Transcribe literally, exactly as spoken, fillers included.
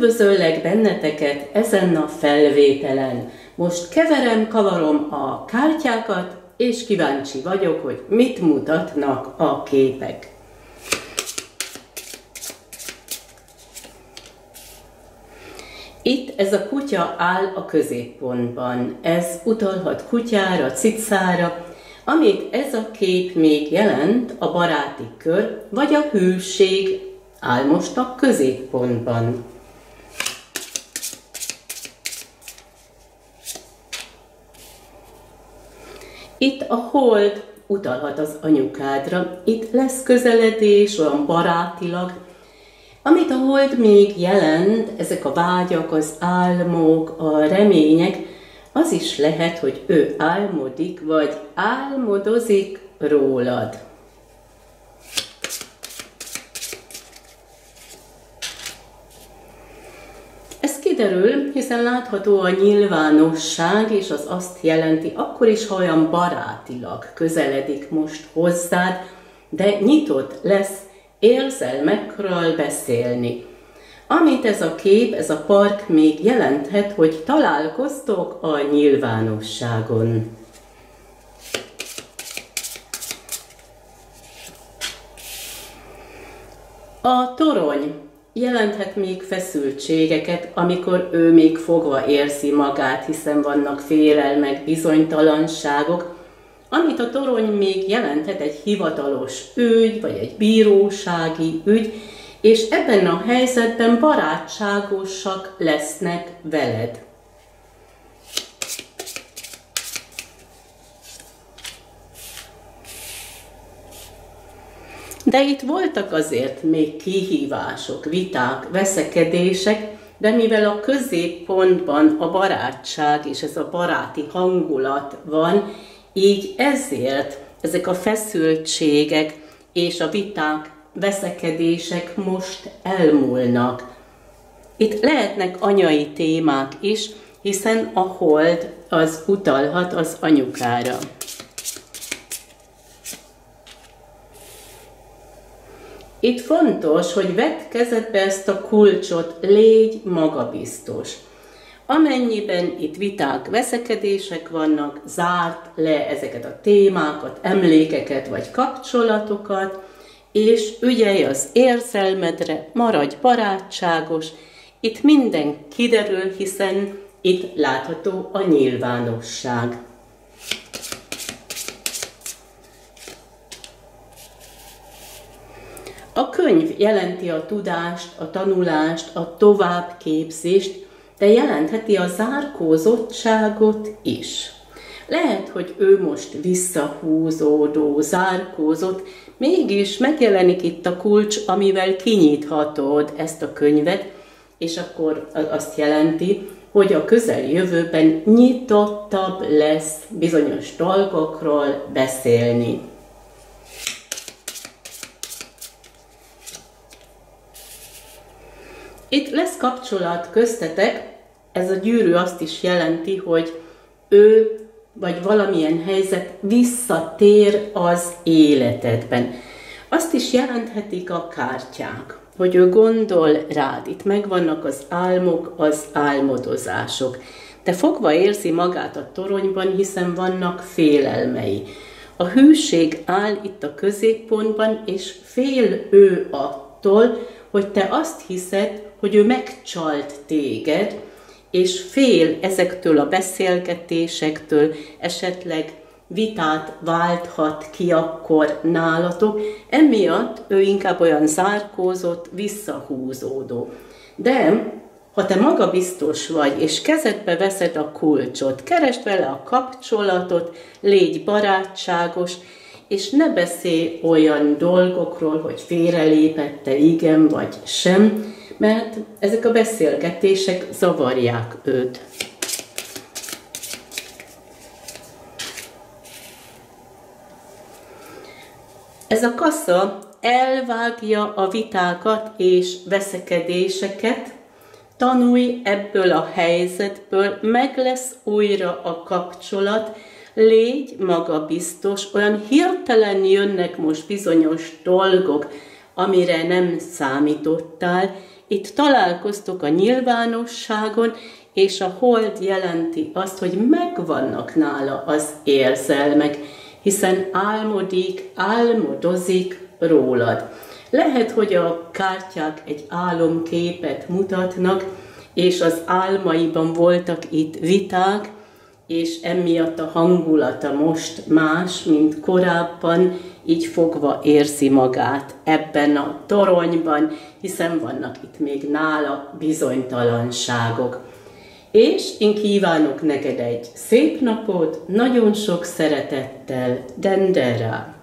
Üdvözöllek benneteket ezen a felvételen. Most keverem, kavarom a kártyákat, és kíváncsi vagyok, hogy mit mutatnak a képek. Itt ez a kutya áll a középpontban. Ez utalhat kutyára, cicára, amit ez a kép még jelent, a baráti kör vagy a hűség áll most a középpontban. Itt a hold utalhat az anyukádra, itt lesz közeledés, olyan barátilag. Amit a hold még jelent, ezek a vágyak, az álmok, a remények, az is lehet, hogy ő álmodik, vagy álmodozik rólad. Ez kiderül, hiszen látható a nyilvánosság, és az azt jelenti, akkor is, ha olyan barátilag közeledik most hozzád, de nyitott lesz érzelmekről beszélni. Amit ez a kép, ez a park még jelenthet, hogy találkoztok a nyilvánosságon. A torony jelenthet még feszültségeket, amikor ő még fogva érzi magát, hiszen vannak félelmek, bizonytalanságok. Amit a torony még jelenthet, egy hivatalos ügy, vagy egy bírósági ügy, és ebben a helyzetben barátságosak lesznek veled. De itt voltak azért még kihívások, viták, veszekedések, de mivel a középpontban a barátság és ez a baráti hangulat van, így ezért ezek a feszültségek és a viták, veszekedések most elmúlnak. Itt lehetnek anyai témák is, hiszen a hold az utalhat az anyukára. Itt fontos, hogy vedd kezedbe ezt a kulcsot, légy magabiztos. Amennyiben itt viták, veszekedések vannak, zárd le ezeket a témákat, emlékeket vagy kapcsolatokat, és ügyelj az érzelmedre, maradj barátságos. Itt minden kiderül, hiszen itt látható a nyilvánosság. A könyv jelenti a tudást, a tanulást, a továbbképzést, de jelentheti a zárkózottságot is. Lehet, hogy ő most visszahúzódó, zárkózott, mégis megjelenik itt a kulcs, amivel kinyithatod ezt a könyvet, és akkor azt jelenti, hogy a közeljövőben nyitottabb lesz bizonyos dolgokról beszélni. Itt lesz kapcsolat köztetek, ez a gyűrű azt is jelenti, hogy ő vagy valamilyen helyzet visszatér az életedben. Azt is jelenthetik a kártyák, hogy ő gondol rád. Itt megvannak az álmok, az álmodozások. De fogva érzi magát a toronyban, hiszen vannak félelmei. A hűség áll itt a középpontban, és fél ő attól, hogy te azt hiszed, hogy ő megcsalt téged, és fél ezektől a beszélgetésektől, esetleg vitát válthat ki akkor nálatok, emiatt ő inkább olyan zárkózott, visszahúzódó. De ha te magabiztos vagy, és kezedbe veszed a kulcsot, keresd vele a kapcsolatot, légy barátságos, és ne beszélj olyan dolgokról, hogy félrelépette igen vagy sem, mert ezek a beszélgetések zavarják őt. Ez a kassa elvágja a vitákat és veszekedéseket, tanulj ebből a helyzetből, meg lesz újra a kapcsolat, légy magabiztos, olyan hirtelen jönnek most bizonyos dolgok, amire nem számítottál. Itt találkoztok a nyilvánosságon, és a hold jelenti azt, hogy megvannak nála az érzelmek, hiszen álmodik, álmodozik rólad. Lehet, hogy a kártyák egy álomképet mutatnak, és az álmaiban voltak itt viták, és emiatt a hangulata most más, mint korábban, így fogva érzi magát ebben a toronyban, hiszen vannak itt még nála bizonytalanságok. És én kívánok neked egy szép napot, nagyon sok szeretettel, Dendera!